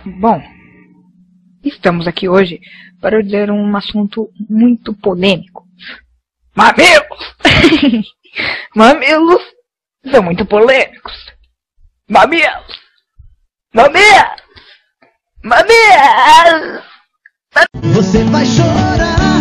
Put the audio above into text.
Bom, estamos aqui hoje para dizer um assunto muito polêmico. Mamilos! Mamilos são muito polêmicos. Mamilos! Mamilos! Mamilos! Você vai chorar.